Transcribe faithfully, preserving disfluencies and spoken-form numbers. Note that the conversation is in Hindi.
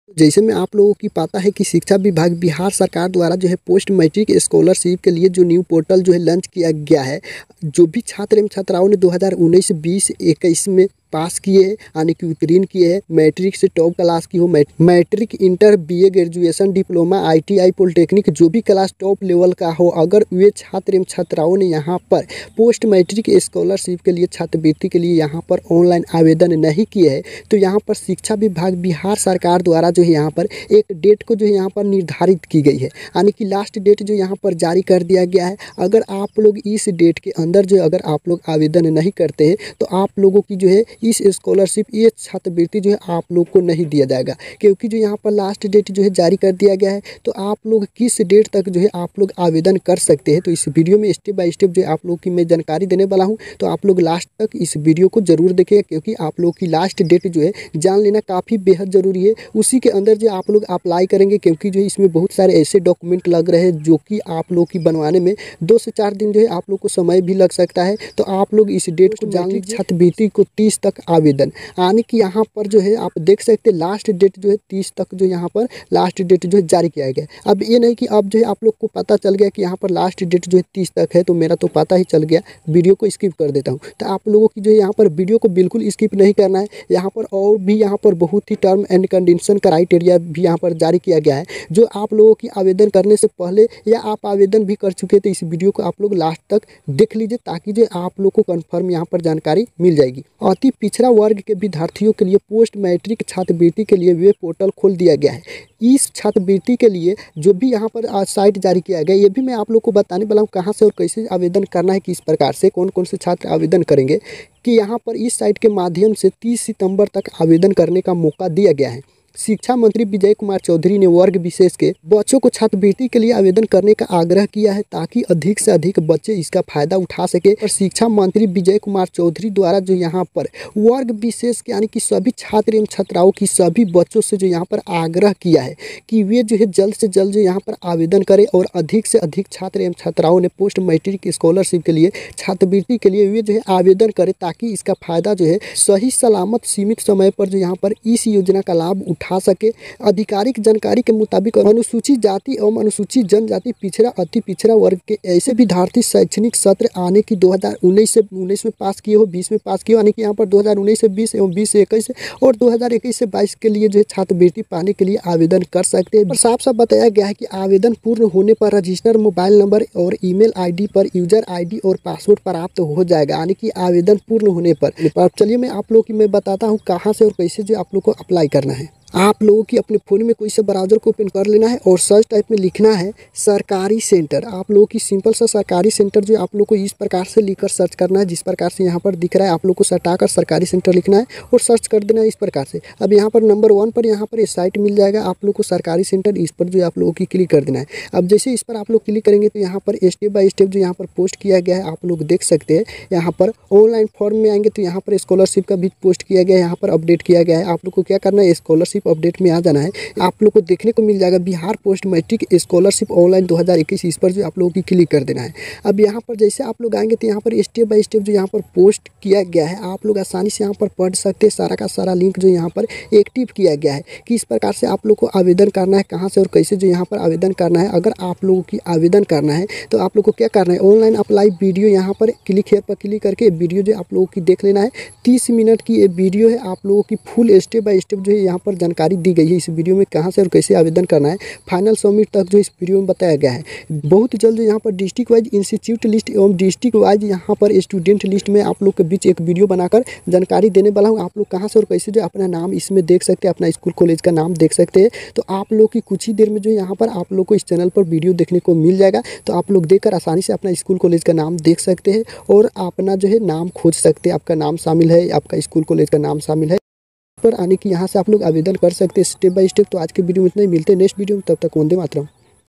जैसे में आप लोगों की पता है कि शिक्षा विभाग बिहार सरकार द्वारा जो है पोस्ट मैट्रिक स्कॉलरशिप के लिए जो न्यू पोर्टल जो है लॉन्च किया गया है। जो भी छात्र एवं छात्राओं ने दो हज़ार उन्नीस बीस इक्कीस में पास किए हैं यानी कि उत्तीर्ण किए हैं, मैट्रिक से टॉप क्लास की हो, matric inter BA graduation diploma ITI polytechnic जो भी क्लास टॉप लेवल का हो, अगर वे छात्र एवं छात्राओं ने यहाँ पर पोस्ट मैट्रिक स्कॉलरशिप के लिए छात्रवृत्ति के लिए यहाँ पर ऑनलाइन आवेदन नहीं किए हैं तो यहाँ पर शिक्षा विभाग बिहार सरकार द्वारा जो है यहाँ पर एक डेट को जो है यहाँ पर निर्धारित की गई है, यानी कि लास्ट डेट जो यहाँ पर जारी कर दिया गया है। अगर आप लोग इस डेट के अंदर जो अगर आप लोग आवेदन नहीं करते हैं तो आप लोगों की जो है इस स्कॉलरशिप ये छात्रवृत्ति जो है आप लोग को नहीं दिया जाएगा, क्योंकि जो यहाँ पर लास्ट डेट जो है जारी कर दिया गया है। तो आप लोग किस डेट तक जो है आप लोग आवेदन कर सकते हैं, तो इस वीडियो में स्टेप बाय स्टेप जो है आप लोग की मैं जानकारी देने वाला हूँ। तो आप लोग लास्ट तक इस वीडियो को जरूर देखें, क्योंकि आप लोग की लास्ट डेट जो है जान लेना काफ़ी बेहद ज़रूरी है। उसी के अंदर जो आप लोग अप्लाई करेंगे, क्योंकि जो इसमें बहुत सारे ऐसे डॉक्यूमेंट लग रहे हैं जो कि आप लोग की बनवाने में दो से चार दिन जो है आप लोग को समय भी लग सकता है। तो आप लोग इस डेट को जान लीजिए। छात्रवृत्ति को तीस तक आवेदन, यानी कि यहाँ पर जो है आप देख सकते हैं लास्ट डेट जो है तीस तक जो यहाँ पर लास्ट डेट जो है जारी किया गया। अब ये नहीं कि अब जो है आप लोग को पता चल गया कि यहाँ पर लास्ट डेट जो है तीस तक है, तो मेरा तो पता ही चल गया, वीडियो को स्किप कर देता हूँ। तो आप लोगों की जो है यहाँ पर वीडियो को बिल्कुल स्किप नहीं करना है। यहाँ पर और भी यहाँ पर बहुत ही टर्म एंड कंडीशन क्राइटेरिया भी यहाँ पर जारी किया गया है, जो आप लोगों की आवेदन करने से पहले या आप आवेदन भी कर चुके थे, इस वीडियो को आप लोग लास्ट तक देख लीजिए, ताकि जो आप लोग को कन्फर्म यहाँ पर जानकारी मिल जाएगी। अति पिछड़ा वर्ग के विद्यार्थियों के लिए पोस्ट मैट्रिक छात्रवृत्ति के लिए वेब पोर्टल खोल दिया गया है। इस छात्रवृत्ति के लिए जो भी यहाँ पर आज साइट जारी किया गया, ये भी मैं आप लोग को बताने वाला हूँ कहाँ से और कैसे आवेदन करना है, किस प्रकार से कौन कौन से छात्र आवेदन करेंगे। कि यहाँ पर इस साइट के माध्यम से तीस सितंबर तक आवेदन करने का मौका दिया गया है। शिक्षा मंत्री विजय कुमार चौधरी ने वर्ग विशेष के बच्चों को छात्रवृत्ति के लिए आवेदन करने का आग्रह किया है, ताकि अधिक से अधिक बच्चे इसका फायदा उठा सके। और शिक्षा मंत्री विजय कुमार चौधरी द्वारा जो यहाँ पर वर्ग विशेष के यानी कि सभी छात्र एवं छात्राओं की सभी बच्चों से जो यहाँ पर आग्रह किया है कि वे जो है जल्द से जल्द जो यहाँ पर आवेदन करें और अधिक से अधिक छात्र एवं छात्राओं ने पोस्ट मैट्रिक स्कॉलरशिप के लिए छात्रवृत्ति के लिए वे जो है आवेदन करें, ताकि इसका फायदा जो है सही सलामत सीमित समय पर जो यहाँ पर इस योजना का लाभ उठा उठा सके। आधिकारिक जानकारी के मुताबिक अनुसूचित जाति एवं अनुसूचित जनजाति पिछड़ा अति पिछड़ा वर्ग के ऐसे विद्यार्थी शैक्षणिक सत्र आने की दो हज़ार उन्नीस से उन्नीस में पास किए हो, बीस में पास किए हो, यानी कि यहाँ पर दो हज़ार उन्नीस से बीस एवं बीस से इक्कीस और दो हज़ार इक्कीस से बाईस के लिए जो है छात्रवृत्ति पाने के लिए आवेदन कर सकते हैं। साफ साफ बताया गया है कि आवेदन पूर्ण होने पर रजिस्टर मोबाइल नंबर और ईमेल आईडी पर यूजर आईडी और पासवर्ड प्राप्त हो जाएगा, यानी कि आवेदन पूर्ण होने पर। चलिए मैं आप लोग की मैं बताता हूँ कहाँ से और कैसे जो आप लोग को अप्लाई करना है। आप लोगों की अपने फ़ोन में कोई सा ब्राउज़र को ओपन कर लेना है और सर्च टाइप में लिखना है सरकारी सेंटर। आप लोगों की सिंपल सा सरकारी सेंटर जो आप लोग को इस प्रकार से लिखकर सर्च करना है, जिस प्रकार से यहाँ पर दिख रहा है आप लोग को सटाकर सरकारी सेंटर लिखना है और सर्च कर देना है इस प्रकार से। अब यहाँ पर नंबर वन पर यहाँ पर ये साइट मिल जाएगा आप लोग को सरकारी सेंटर, इस पर जो आप लोगों की क्लिक कर देना है। अब जैसे इस पर आप लोग क्लिक करेंगे तो यहाँ पर स्टेप बाय स्टेप जो यहाँ पर पोस्ट किया गया है आप लोग देख सकते हैं। यहाँ पर ऑनलाइन फॉर्म में आएंगे तो यहाँ पर स्कॉलरशिप का भी पोस्ट किया गया है, यहाँ पर अपडेट किया गया है। आप लोग को क्या करना है, स्कॉलरशिप अपडेट में आ जाना है। आप लोग को देखने को मिल जाएगा Bihar post matric scholarship online दो हज़ार इक्कीस, इस पर जो आप लोगों की क्लिक कर देना है। अब यहाँ पर जैसे आप लोग आएंगे तो यहाँ पर स्टेप बाय स्टेप जो यहाँ पर पोस्ट किया गया है आप लोग आसानी से यहाँ पर पढ़ सकते हैं। सारा का सारा लिंक जो यहाँ पर एक्टिव किया गया है कि इस प्रकार से आप लोग को आवेदन करना है, कहाँ से और कैसे जो यहाँ पर आवेदन करना है। अगर आप लोगों की आवेदन करना है तो आप लोग को क्या करना है, ऑनलाइन अप्लाई वीडियो यहाँ पर क्लिक हेयर पर क्लिक करके वीडियो जो आप लोगों की देख लेना है। तीस मिनट की ये वीडियो है, आप लोगों की फुल स्टेप बाय स्टेप जो है यहाँ पर जानकारी दी गई है इस वीडियो में, कहाँ से और कैसे आवेदन करना है। फाइनल सबमिट तक जो इस वीडियो में बताया गया है। बहुत जल्द यहाँ पर डिस्ट्रिक्ट वाइज इंस्टीट्यूट लिस्ट एवं डिस्ट्रिक्ट वाइज यहाँ पर स्टूडेंट लिस्ट में आप लोग के बीच एक वीडियो बनाकर जानकारी देने वाला हूँ। आप लोग कहाँ से और कैसे जो अपना नाम इसमें देख सकते हैं, अपना स्कूल कॉलेज का नाम देख सकते हैं। तो आप लोग की कुछ ही देर में जो यहाँ पर आप लोग को इस चैनल पर वीडियो देखने को मिल जाएगा। तो आप लोग देखकर आसानी से अपना स्कूल कॉलेज का नाम देख सकते हैं और अपना जो है नाम खोज सकते हैं। आपका नाम शामिल है, आपका स्कूल कॉलेज का नाम शामिल है पर आने की यहाँ से आप लोग आवेदन कर सकते हैं स्टेप बाय स्टेप। तो आज के वीडियो में इतना ही, मिलते हैं नेक्स्ट वीडियो में, तब तक वंदे मातरम।